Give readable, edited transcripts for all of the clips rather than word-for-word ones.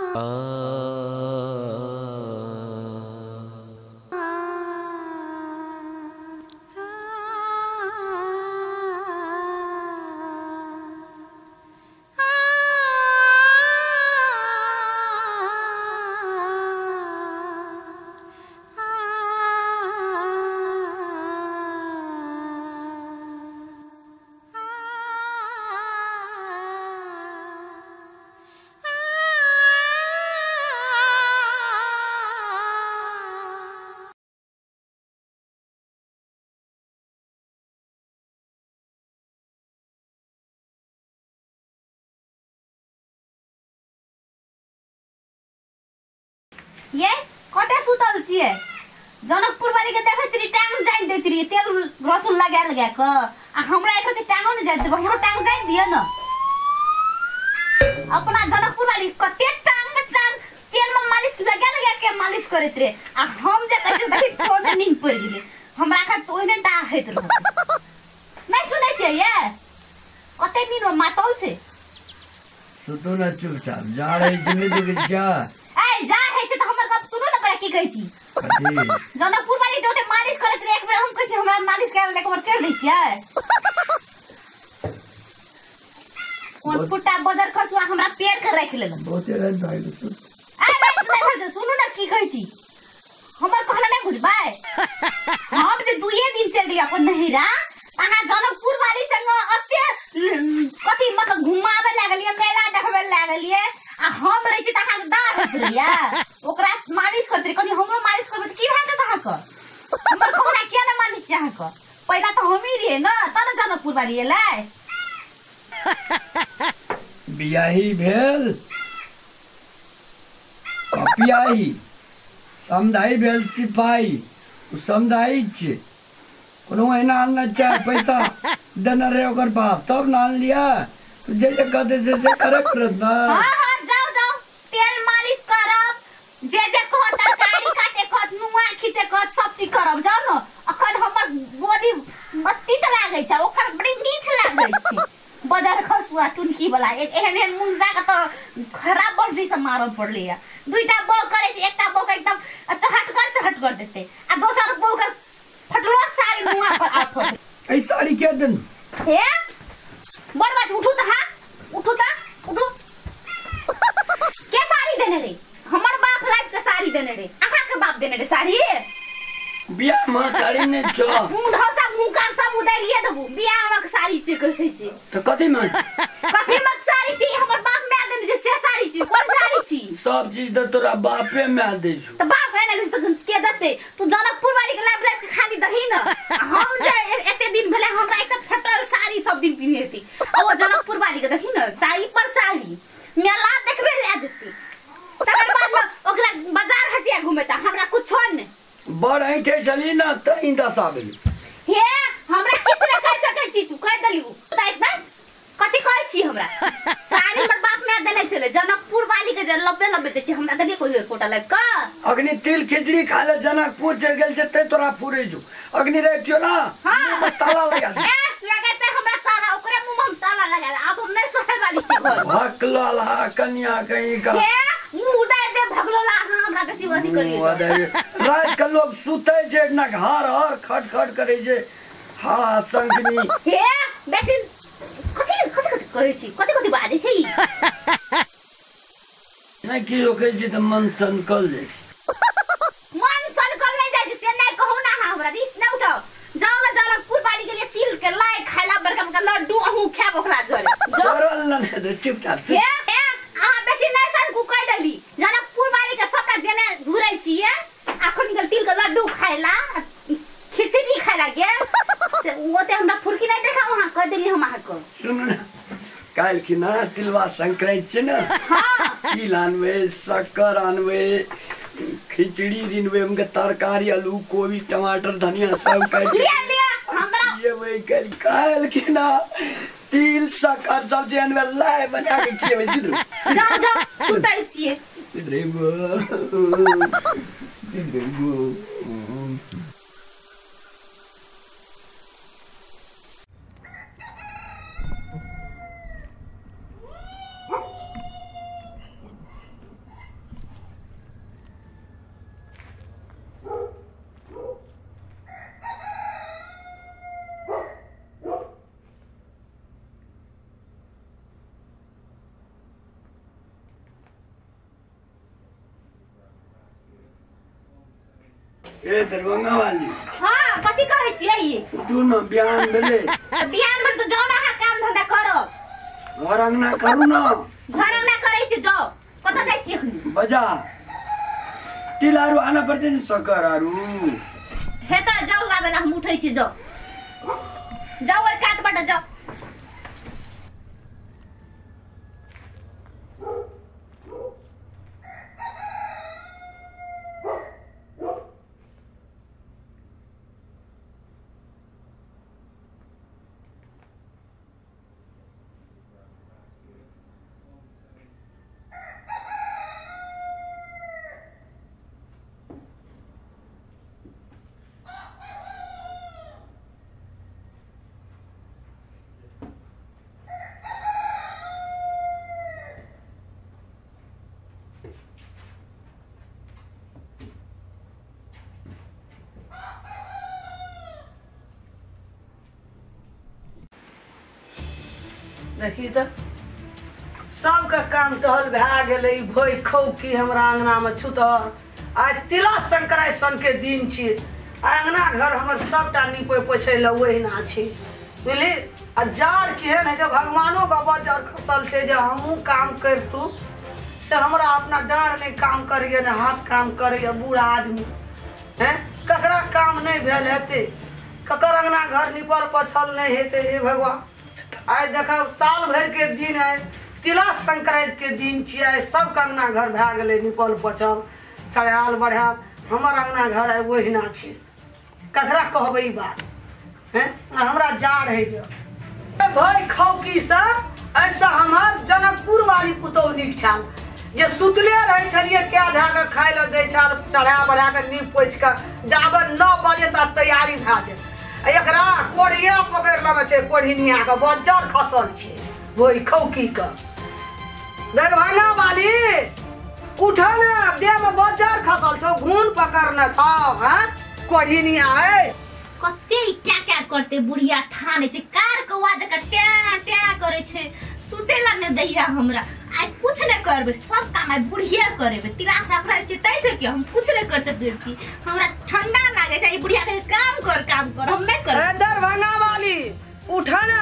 ये कते सुतल छिए जनकपुर वाली के देखे तरी टांग जाई देती रे तेल रसुन लगा क आ हमरा एठो टांगो न जाई देबो हमरो टांग जाई दिए न अपना जनकपुर वाली कते टांग तेल में मालिश लगा के मालिश करत रे आ हम जे कहै देखि तोड़ नींद पड़ गेले हमरा का तो ओने टा हैत रह नहीं सुनै छै ये कते नींद में मातल छै सुतो न चुपचाप जा रही जिंदगी के जा जा है से तो हमर बात सुनो ना की कहै छी जनकपुर वाली जोते मालिश करत रे एक बेर हम कहै छी हमरा मालिश करे ले एक कर दै छियै कोन फुटा बदर खसुआ हमरा पेड़ कर राख लेलन बहुते रन भाई नहीं सुनो ना की कहै छी हमर कहना नहीं बुझबै हम जे दुए दिन चल गेली अपन नहिरा अहाँ जनकपुर वाली संग अत्ते कथि मतलब घुमावे लागलिए मेला देखबे लागलिए आ हम रही छी त अहाँ दार हरिया ओकरा मालिश करतरी कनी हमरो मालिश करबे की भाग त अहाँ क हमर कहना किया न मालिश चाह क पहिला त हम ही रे न त न जनकपुर वाली एलै बियाही भेल कपियाही समदाई भेल सिपाही समदाई छे कोनो एना न चाहे पैसा देना रे ओकर बाप तब नान लिया जे कहते से करे करत ना हां जाओ जाओ तेल मालिश करब जे कहत तरकारी काटे कहत नुआ खींचे कहत सब चीज करब जाओ न अखन हमर बॉडी मत्ती त लागे छ ओकर बड़ी मीठ लागे छ बजार खसुआ टुनकी वाला एहन मुंजा का तो खराब बॉडी से मारल पड़ले या दुईटा बो करे छ एकटा बो एकदम चहट कर देते आ दोसर बो का फटलो साड़ी नुआ पर आफत ए साड़ी के दिन हे बड़ बात उठू त हां उठू के साड़ी देने रे हमर बाप लाइफ के साड़ी देने रे अखा के बाप देने रे साड़ी बिया में साड़ी ने छ मुंडा मुका सब उड़ाइए देबू बिया में साड़ी छै कहै छै त कथि में साड़ी छी हमर बाप में देने जे से साड़ी छी कोन साड़ी छी सब चीज त तोरा बापे में दे छु त बाप है ना त के दते तू जनकपुर वाली के लाइफ के खाली दही न हम जे एते दिन भेले हमरा एक फटल साड़ी सब दिन पिन्हती ओ जनकपुर वाली के देखी न साड़ी पर साड़ी मेला देखबे ले देती तकर बाद में ओकरा बाजार हटिया घुमेता हमरा कुछ छोड़ ने बड़ ऐठे चली न त इंदा साबली हे हमरा किछ न कह सकै छी तू कह दलिउ ताइक ना कथि कहै छी हमरा साड़ी पर बाप में देले चले जनकपुर वाली के जे लब्बे दे छी हमरा दलिए कोई कोटा लाइक का अग्नि तिल खिचड़ी खा ले जनकपुर चल गेल छै ते तोरा पूरे छु अग्नि रे क्यों ना हां ताला लगा दे लगाते हमरा ताला ओकरे मुंह में ताला लगा दे अब हम नहीं सोचे वाली छी घर भकलाला कन्या कहीं का हे मुंह उड़ाय दे भगलोला हमरा के शिवानी करिए रात के लोग सुते छै ना घर हर खट खट करे छै हाला संगनी हे बेसी कथि कहै छी कथि बाजै छै नहीं कि रोके जी त मन संकल जे मन संकल नहीं जाय से नहीं कहू ना हमरा दिस न उठाओ जाओ ना जनकपुर वाली के लिए तिल के लाई खाइला बड़का लड्डू अहू खाब ओकरा घरे जोरल न दे चुपचाप हे आ बेसी नहीं सन कु कह देली जनकपुर वाली के सबटा देने घुरै छिए अखन के तिल के लड्डू खाइला खिचड़ी खाइला गेल से ओते हमरा फुरकी नहीं देखा वहां कह देली हम आहा को सुन ना काल की ना तिलवा संक्रांति छ न हां तिल आनवे शक्कर आनवे खिचड़ी दिनवे उनके तरकारी आलू गोभी टमाटर धनिया सब काट लिया हमरा ये वही काल की ना तिल शक्कर सब्जी आनवे लाए बना के खिए सिद्धू जा सुतै छिए सिद्धू ए दरभंगा वाली हां कथि कहै छियै ये तू न बयान देले बियान में तो जाओ ना काम धंधा करो घर अंगना करू न घर अंगना करै छी जाओ कत जाइ छी एखनी बजा तिलारू आना पर्छ नि सकरारू हेता जाऊ लाबे ना हम उठै छी जाओ जाओ एक काटबाट जाओ देखी तो सबका काम टहल भए गेलै भोई खौकी हमरा अंगना में छुतर आज तिला संक्रांति के दिन छी अंगना घर हमर सबटा नीपे पोछे ले ओहिना छी बुझली आ जाड़ केहन है से भगवानो का बजर खसल छै जे हमहू काम करतू से हमरा अपना डाँड़ नहीं काम करिए ने हाथ काम करिए बूढ़ा आदमी हैं ककरा काम नहीं भेल हेते ककर अंगना घर निपल पोछल नहीं हेते हे भगवान आज देखो साल भर के दिन है तिला संक्रांति के दिन छियै सब अंगना घर भए गेलै निपल पोछल चढ़ायल बढ़ायल हमर अंगना घर है ओहिना छी ककरा कहबै ई बात हैं हमरा जाड़ है भाई खौकी से ऐसा हमर जनकपुर वाली पुतौह नीक छल जे सुतले रहे छलिए क्या धए के खाय ले दै छल चढ़ा बढ़ा के नीप पोछ के जाबे 9 बजे तक तैयारी भए जाए एकरा कोढ़िया पकड़ लेने छै कोढ़िनिया के बजर खसल छै ओई खौकी के दरभंगा वाली उठ ने देह में बजर खसल छौ घून पकड़ने छौ हैं कोढ़िनिया है कते क्या करते बुढ़िया ठाने छै कार कौआ जका ट्या ट्या करे छै सुतेला ने दैया हमरा आज कुछ नहीं करबे सब काम आज बुढ़िया करेबे तिला संक्रांति छै तैसे कि हम कुछ नहीं कर सकते छी हमरा ठंडा लागे छै ई बुढ़िया के काम कर हम नहीं कर दरभंगा वाली उठ ना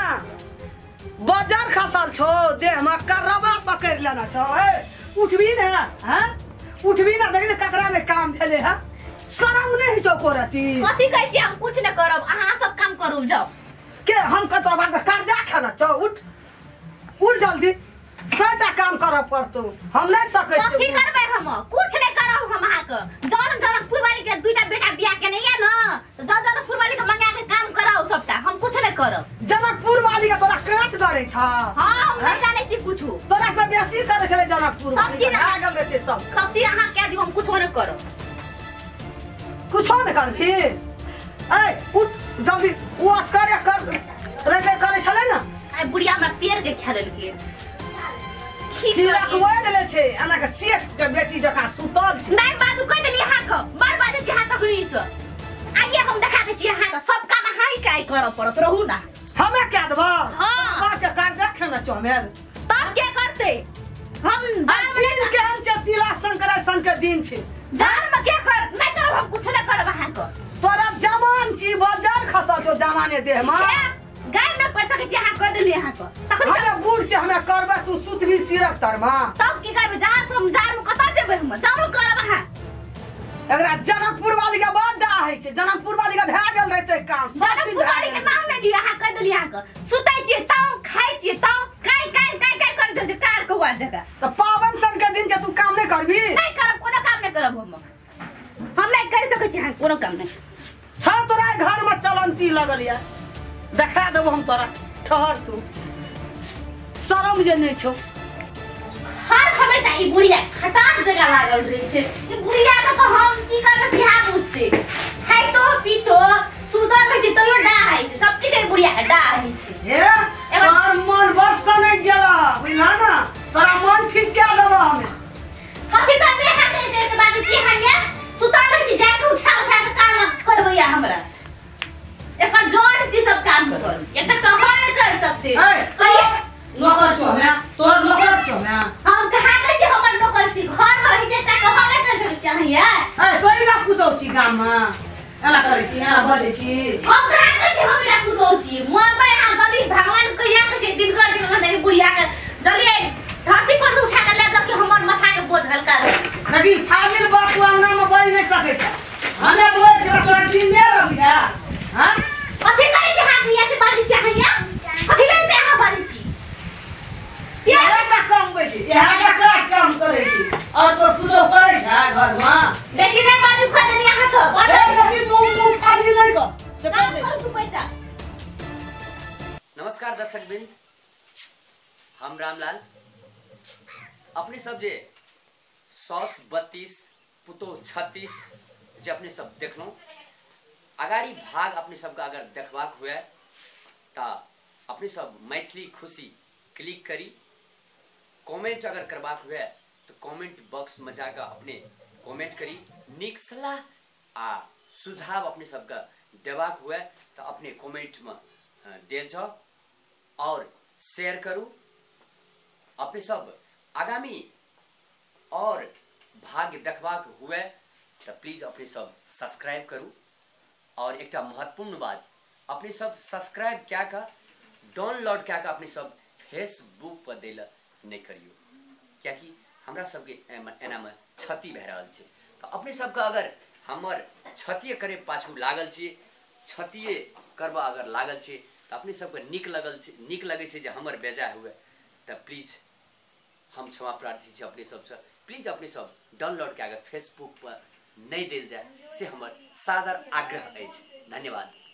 बजर खसल छो देह में करवा पकड़ लेना छो उठबी ना हैं उठबी ना देखि ककरा में काम भेले है शरम नहीं छौ कोरती कथि कहै छी हम कुछ नहीं करब अहाँ सब काम करू जाओ के हम कतरवा के कर्जा खाना छौ उठ उठ जल्दी सबटा काम करब पड़तो हम नहीं सकै छी कथि करबै हम कुछ नहीं करब हम अहाँ के जनकपुर वाली के दुईटा बेटा बियाह के नहीं है ना तो जनकपुर वाली के मंगा के काम कराओ सबटा हम कुछ नहीं करब जनकपुर वाली के तोरा काट गड़े छ हां हम नहीं जाने छी कुछ तोरा सब बेसी करे छले जनकपुर सब चीज आ गेल रहते सब चीज अहाँ के दियो हम कुछ नहीं करब कुछ नहीं करबी ए उठ जल्दी वो अस्कर कर रहे करे छले ना आई बुढ़िया हमरा पेड़ के खेले लगे सिरा कोइ देले छै एना के सेठ के बेटी जका सुतल छै नहीं बात कह देली अहाँ के बड़ बात छी हाथ हुई से आइए हम दिखा दे छी अहाँ के सब काम अहाँ ही काई करब पड़त रहू ना हमें क्या देबो हां बात के कर्जा खेना छ हमें तब क्या करते हम दिन के हम तिला संक्रांति के दिन छै जान में क्या कर नहीं करब हम कुछ नहीं करब अहाँ के तोरा जवान छी बाजार खसा छौ जवाने देह में गाय न पड़ सके छी अहाँ कह देली अहाँ के तखन हमें बूढ़ छै हमें करबे तू सुतबी सिरक तरमा तब की करबे जार में कत जेबे हम जानो करब अहाँ एकरा जनकपुर वाली के बड्डा है छै जनकपुर वाली के भए गेल रहते काम जनकपुर वाली के नाम नहीं दिया अहाँ कह देली अहाँ के सुतै छी ताऊ खाइ छी ताऊ काई कर दे कार कौआ जगह तो पावन सन के दिन जे तू काम नहीं करबी नहीं करब कोनो काम नहीं करब हम नहीं कर सकै छी अहाँ कोनो काम नहीं छ तोरा घर में चलंती लगल या देखा देबो हम तोरा ठहर तू शरम जे नहीं छौ हर हमेशा ई बुढ़िया खटाक जगह लागल रही छै ई बुढ़िया के तो हम की करबे सिहा पूछते खाइ तो पी तो सुतल रही छै तइयो डा है छै सब चीज के बुढ़िया के डा है छै ए तोर मन बस नहीं गेला बुझला ना तोरा मन ठीक क्या देबो हमें कथि करबे अहाँ दे के बात छी अहाँ या सुतल रही छै जाके उठा के काम करबै या हमरा एकर जोड़ छी सब काम कर एटा कहां नहीं कर सकते ए नौकर छौ मैं तोर नौकर छौ मैं हम कहां के छी हमर नौकर छी घर में रही छै ता कहां नहीं कर सकै छी अहाँ या ए तोरी का पुतौ छी गाम में एना करे छी एना बजे छी हम करा के छी हम इला पुतो छी मोर में हां जल्दी भगवान कहिया के जे दिन कर दिन हम बुढ़िया के जल्दी धरती पर से उठा के ले जाके हमर माथा के बोझ हल्का लेकिन फामिल बाप अंगना में बज नहीं सके छ हमें बोझ के तोरा दिन दे रबिया हां कथि करे छी हाथ लिया के बाली चाहिए कथि ले पे हां बाली छी यार का काम होय छी यहा का काज काम करे छी और तो पुतो करे छ घर में बेसी नहीं बाली कर देनी यहां के ए बेसी मुंह फाड़ी नहीं को से कह दे करू चुप जा नमस्कार दर्शकबिंद हम रामलाल अपने सब जे 132 पुतो 36 जे अपने सब देखलो अगाड़ी भाग अपने सबका अगर देखबाक हुए ता अपने सब मैथिली खुशी क्लिक करी कमेंट अगर करबाक हुए तो कमेंट बॉक्स में जाकर अपने कमेंट करी नीक सलाह आ सुझाव अपने सबका देबाक हुए तो अपने कमेंट में देल जाओ और शेयर करू अपने सब आगामी और भाग देखबाक हुए तो प्लीज अपने सब सब्सक्राइब करू और एक महत्वपूर्ण बात अपने सब सब्सक्राइब क्या का डाउनलोड क्या का अपने सब फेसबुक पर दिल नहीं करियो क्या कि हमरा सबके एना में क्षति भे रहल छै तो अपने सबका अगर हमर क्षति करे पाछू लागल छी क्षति करबा अगर लागल छी तो अपने सबके नीक लगे छै जे हमर बेजा हुए तो प्लीज हम क्षमा प्रार्थी छी अपने सबसे प्लीज अपने सब डाउनलोड क्या फेसबुक पर नहीं दिल जाए से हमर सादर आग्रह अछि धन्यवाद।